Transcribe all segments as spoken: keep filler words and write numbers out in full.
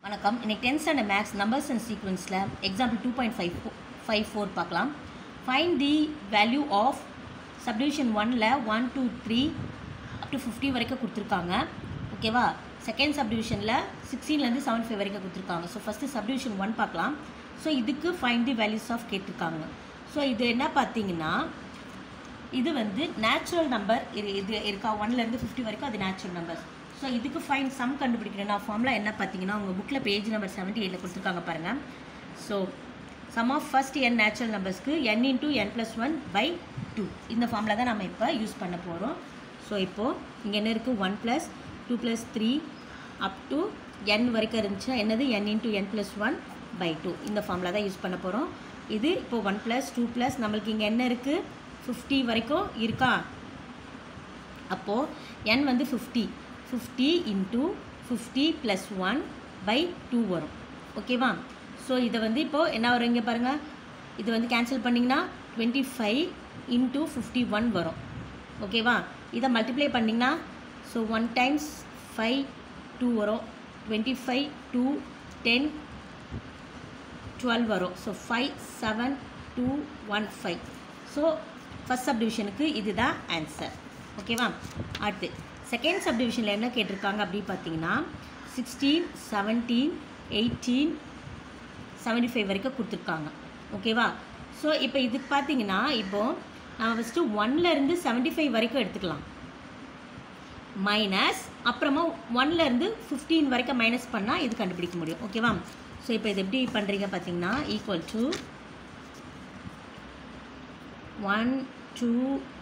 வணக்கம். இன்னைக்கு tenth standard maths numbers and sequenceல example two point five four பார்க்கலாம். Find the value of subdivision one ல one two three up to fifty வரைக்கும் கொடுத்திருக்காங்க. ஓகேவா? Second சப்டிவிஷன்ல sixteen ல இருந்து seventy-five வரைக்கும் கொடுத்திருக்காங்க. ஸோ ஃபர்ஸ்ட் சப்டிவிஷன் one பார்க்கலாம். ஸோ இதுக்கு find the values of கேட்டிருக்காங்க. ஸோ இது என்ன பார்த்தீங்கன்னா இது வந்து நேச்சுரல் நம்பர் இது இருக்கா ஒன்ல இருந்து fifty வரைக்கும் அது நேச்சுரல் நம்பர். ஸோ இதுக்கு ஃபைன் சம் கண்டுபிடிக்கிறேன்னா ஃபார்முலா என்ன பார்த்தீங்கன்னா உங்கள் புக்கில் பேஜ் நம்பர் செவன்ட்டி எயிட்டில் கொடுத்துருக்காங்க பாருங்கள். So sum of first n natural நம்பர்ஸ்க்கு n into n plus one by two இந்த ஃபார்முலா தான் நம்ம இப்போ யூஸ் பண்ண போகிறோம். ஸோ இப்போது இங்கே என்ன இருக்குது one plus two plus three up to n வரைக்கும் இருந்துச்சுன்னா என்னது n into n plus one by two இந்த ஃபார்முலா தான் யூஸ் பண்ண போகிறோம். இது இப்போது ஒன் ப்ளஸ் டூ ப்ளஸ் நம்மளுக்கு இங்கே என்ன இருக்குது ஃபிஃப்டி வரைக்கும் இருக்கா. அப்போது என் வந்து fifty fifty into fifty plus one by two வரும். ஓகேவா? ஸோ இதை வந்து இப்போது என்ன வரும் இங்கே பாருங்கள், இது வந்து கேன்சல் பண்ணிங்கன்னா twenty five into fifty one வரும். ஓகேவா? இதை மல்டிப்ளை பண்ணிங்கன்னா so one times five two வரும், twenty five two ten twelve வரும். So five seven two one five. So first சப்டிவிஷனுக்கு இதுதான் ஆன்சர். ஓகேவா? அடுத்து செகண்ட் சப்டிவிஷனில் என்ன கேட்டிருக்காங்க அப்படி பார்த்தீங்கன்னா sixteen seventeen eighteen seventy five வரைக்கும் கொடுத்துருக்காங்க. ஓகேவா? ஸோ இப்போ இதுக்கு பார்த்தீங்கன்னா இப்போது நம்ம ஃபஸ்ட்டு ஒன்லேருந்து செவன்ட்டி ஃபைவ் வரைக்கும் எடுத்துக்கலாம் மைனஸ் அப்புறமா ஒன்லேருந்து ஃபிஃப்டீன் வரைக்கும் மைனஸ் பண்ணால் இது கண்டுபிடிக்க முடியும். ஓகேவா? ஸோ இப்போ இது எப்படி பண்ணுறீங்க பார்த்தீங்கன்னா equal to one two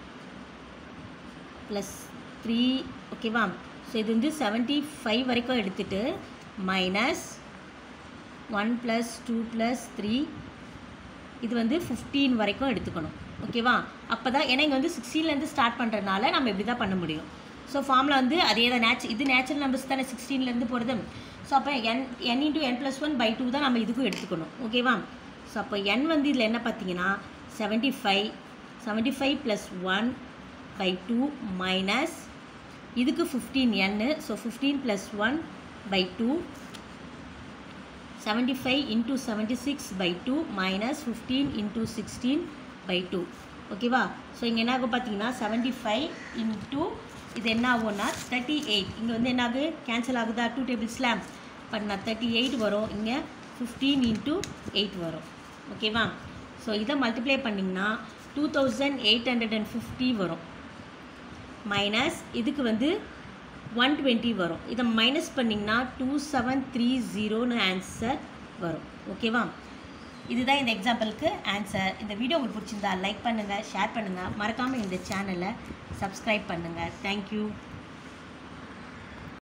plus three. ஓகேவா? ஸோ இது வந்து செவன்ட்டி ஃபைவ் வரைக்கும் எடுத்துகிட்டு minus one plus two plus three இது வந்து ஃபிஃப்டீன் வரைக்கும் எடுத்துக்கணும். ஓகேவா? அப்போ தான் ஏன்னா இங்கே வந்து சிக்ஸ்டீன்லேருந்து ஸ்டார்ட் பண்ணுறதுனால நம்ம இப்படி தான் பண்ண முடியும். ஸோ ஃபார்முலா வந்து அதே தான் நேச்சு இது நேச்சுரல் நம்பர்ஸ் தானே சிக்ஸ்டீன்லேருந்து போகிறது. ஸோ அப்போ n n into n plus one by two தான் நம்ம இதுக்கும் எடுத்துக்கணும். ஓகேவா? ஸோ அப்போ என் வந்து இதில் என்ன பார்த்தீங்கன்னா seventy five seventy five plus one by two minus இதுக்கு ஃபிஃப்டீன் என்னு. So fifteen plus one by two seventy five into seventy six by two minus fifteen into sixteen by two. ஓகேவா? ஸோ இங்கே என்ன ஆகும் பார்த்தீங்கன்னா செவன்ட்டி ஃபைவ் இன்டூ இது என்ன ஆகும்னா தேர்ட்டி எயிட். இங்கே வந்து என்ன ஆகுது கேன்சல் ஆகுதா டூ டேபிள்ஸில் பண்ணால் தேர்ட்டி எயிட் வரும். இங்கே ஃபிஃப்டீன் இன்டூ எயிட் வரும். ஓகேவா? ஸோ இதை மல்டிப்ளை பண்ணிங்கன்னா two thousand eight hundred and fifty வரும் மைனஸ் இதுக்கு வந்து ஒன் டுவெண்ட்டி வரும். இதை மைனஸ் பண்ணிங்கன்னா டூ செவன் த்ரீ ஜீரோன்னு ஆன்சர் வரும். ஓகேவா? இதுதான் இந்த எக்ஸாம்பிளுக்கு ஆன்சர். இந்த வீடியோ உங்களுக்கு பிடிச்சிருந்தா லைக் பண்ணுங்கள், ஷேர் பண்ணுங்கள், மறக்காமல் இந்த சேனலை சப்ஸ்கிரைப் பண்ணுங்கள். தேங்க்யூ.